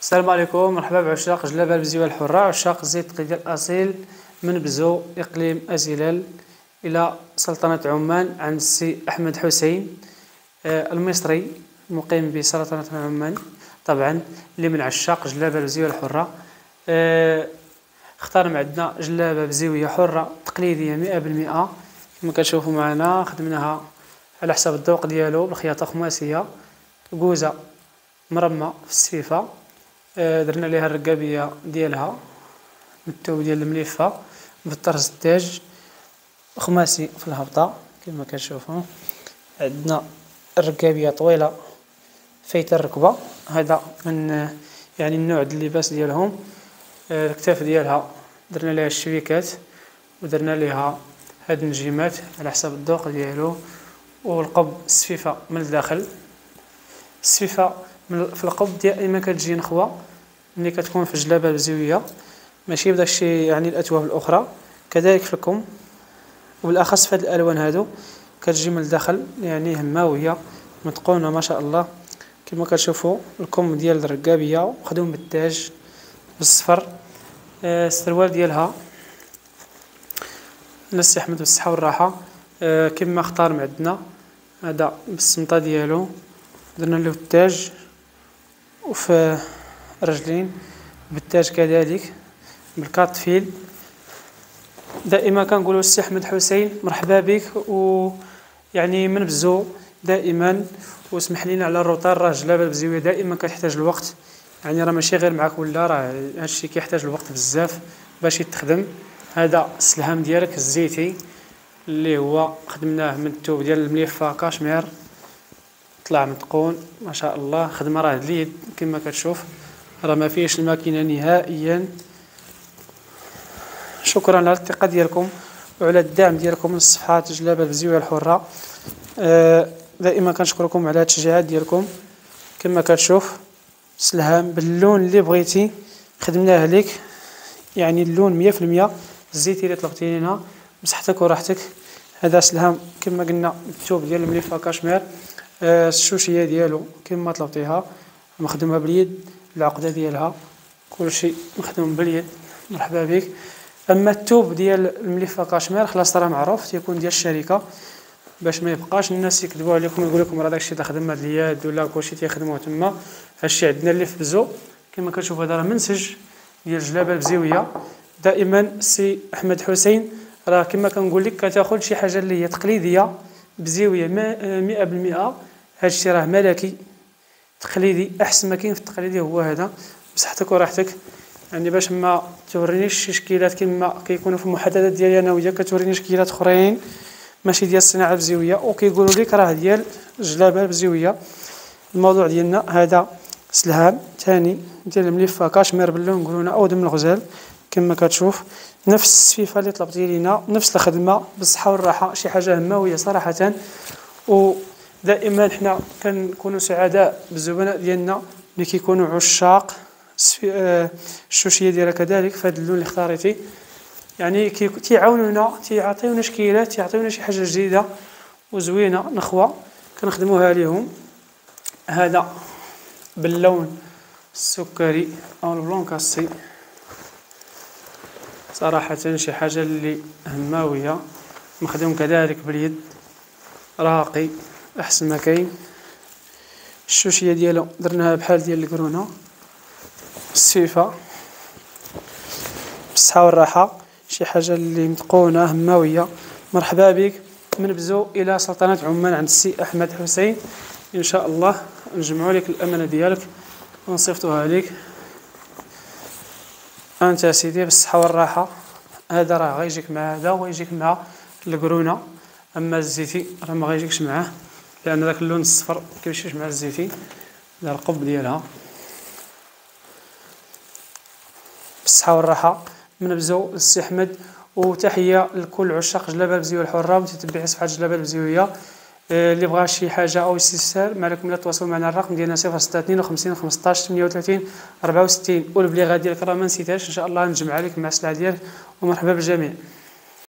السلام عليكم، مرحبا بعشاق جلابة البزيوة الحرة، عشاق الزيت التقليدي الأصيل من بزو إقليم أزيلال إلى سلطنة عمان عند السي أحمد حسين المصري المقيم بسلطنة عمان. طبعا اللي من عشاق جلابة البزيوة الحرة اختارنا عندنا جلابة بزيوية حرة تقليدية 100%. كما كتشوفوا معنا خدمناها على حسب الذوق ديالو بالخياطة خماسية، كوزة مرمى في السيفة، درنا ليها الرقابية ديالها بالثوب ديال المليفة بالطرز الداج خماسي في الهبطة. كما كتشوفوا عندنا الرقابية طويلة فايتة الركبة، هذا من يعني النوع اللباس ديالهم. الكتاف ديالها درنا ليها الشبيكات ودرنا ليها هاد النجيمات على حسب الذوق ديالو. والقب السفيفة من الداخل، السفيفة في القب دائما كتجي نخوة ملي كتكون في الجلابة البزيوية، ماشي بداك الشيء يعني الأثواب الأخرى. كذلك في الكم، وبالأخص في هاد الألوان هادو كتجي من الداخل يعني هماوية متقونة ما شاء الله. كما كتشوفوا الكم ديال الرقابية مخدوم بالتاج بالصفر. السروال ديالها السي أحمد بالصحة والراحة كما اختار معدنا، هذا بالسمطة ديالو درنا له التاج، وفي الرجلين بالتاج كذلك بالكات فيل. دائما كنقولوا السي احمد حسين مرحبا بك، ويعني من بزو دائما. واسمح لينا على الروطار، راه جلابه البزيويه دائما كتحتاج الوقت، يعني راه ماشي غير معك ولا، راه هادشي كيحتاج الوقت بزاف باش يتخدم. هذا السلهام ديالك الزيتي اللي هو خدمناه من الثوب ديال المليفه كاشمير، طلع متقون ما شاء الله. خدمه راه اليد كما كتشوف، راه ما فيهش الماكينه نهائيا. شكرا على الثقه ديالكم وعلى الدعم ديالكم من صفحات جلابه البزيويه الحره. دائما كنشكركم على التشجيعات ديالكم. كما كتشوف سلهام باللون اللي بغيتي خدمناه لك، يعني اللون 100%. الزيتي اللي طلبتي لنا بصحتك وراحتك. هذا سلهام كما قلنا الثوب ديال المليفه كاشمير، الشوشيه ديالو كما طلبتيها مخدومه باليد، العقده ديالها كلشي مخدوم باليد. مرحبا بك. اما الثوب ديال المليفه كاشمير خلاص راه معروف تيكون ديال الشركه، باش ما يبقاش الناس يكذبوا عليكم ويقول لكم راه داكشي اللي خدم هاد اليد ولا كلشي تيخدموه تما. هادشي عندنا اللي في بزو. كما كتشوف هذا راه منسج ديال الجلابه البزيويه. دائما السي احمد حسين راه كما كنقول لك كتاخذ شي حاجه اللي هي تقليديه بزيويه 100%. هادشي راه ملكي تقليدي، احسن ما كاين في التقليدي هو هذا. بصحتك وراحتك، يعني باش ما تورينيش شي شكيلات كما كيكونوا في المحددات ديالي انا وياك، كتوريني شكيلات اخرين ماشي ديال الصناعه البزيويه وكيقولوا لك راه ديال الجلابه البزيويه. الموضوع ديالنا هذا سلهام ثاني ديال المليفه كاشمير باللون قرونا او دم الغزال. كما كتشوف نفس السفيفه اللي طلبتي لينا، نفس الخدمه بالصحه والراحه، شي حاجه هماويه صراحه. ودائما حنا كنكونوا سعداء بالزبناء ديالنا اللي كيكونوا عشاق الشوشيه ديالها كذلك في هذا اللون اللي اختاريتي. يعني تيعاونونا، تيعطيونا شكيلات، تيعطيونا شي حاجه جديده وزوينه نخوه كنخدموها ليهم. هذا باللون السكري او البلون كاسي، صراحه شي حاجه اللي هماويه، مخدوم كذلك باليد، راقي احسن ما كاين. الشوشيه ديالو درناها بحال ديال القرونه، السيفه بالصحه والراحه، شي حاجه اللي متقونه هماويه. مرحبا بك من بزو الى سلطنه عمان عند السي احمد حسين. ان شاء الله نجمعوا لك الامانه ديالك ونصيفطوها لك انت سيدي بالصحه والراحه. هذا راه غيجيك مع هذا وغيجيك مع القرونه، اما الزيتي راه ما غيجيكش معاه لان داك اللون الصفر كيمشيش مع الزيتي. هذا القب ديالها بالصحه والراحه من بزو للسي احمد. وتحيه لكل عشاق جلابه البزيويه الحره ومتتبعي صفحه جلابه البزيويه. اللي بغى شي حاجه او استفسار ما عليكم الا تواصلوا معنا. الرقم ديالنا 052 15 38 64. والبليغه ديالك راه ما نسيتهاش، ان شاء الله نجمع عليك مع السلعه ديالك. ومرحبا بالجميع.